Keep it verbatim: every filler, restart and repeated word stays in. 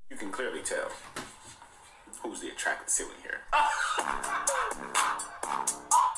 You can clearly tell who's the attractive ceiling here.